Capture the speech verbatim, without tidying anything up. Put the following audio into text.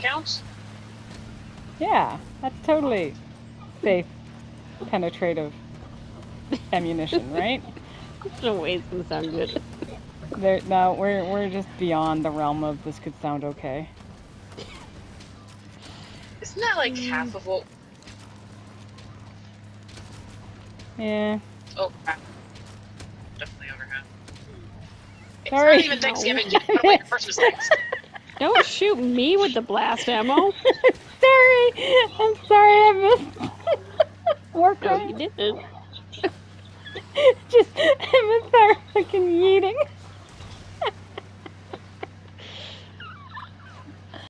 counts? Yeah, that's totally safe, penetrative ammunition, right? No way it's gonna sound good. There, no, we're we're just beyond the realm of this could sound okay. Isn't that like mm. half of what? Yeah. Oh, crap. Definitely over half. Sorry. It's not even Thanksgiving yet. What about your Christmas things? Don't shoot me with the blast ammo. Sorry, I'm sorry I missed. Work No, you didn't. Just, I missed our fucking yeeting.